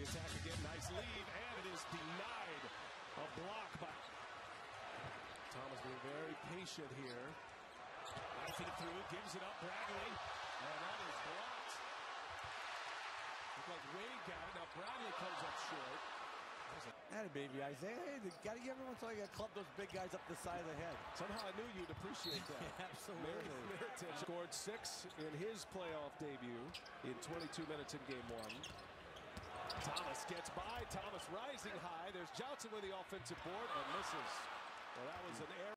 attack again. Nice lead, and it is denied. A block by Thomas, being very patient here. Knifing it through, gives it up, Bradley, and that is blocked. Looked like Wade got it. Now Bradley comes up short. Atta baby, Isaiah. Hey, got to give every once in a while, you got to club those big guys up the side of the head. Somehow I knew you'd appreciate that. Yeah, absolutely. Mirotic scored 6 in his playoff debut in 22 minutes in game 1. Thomas gets by. Thomas rising high. There's Johnson with the offensive board and misses. Well, that was an error.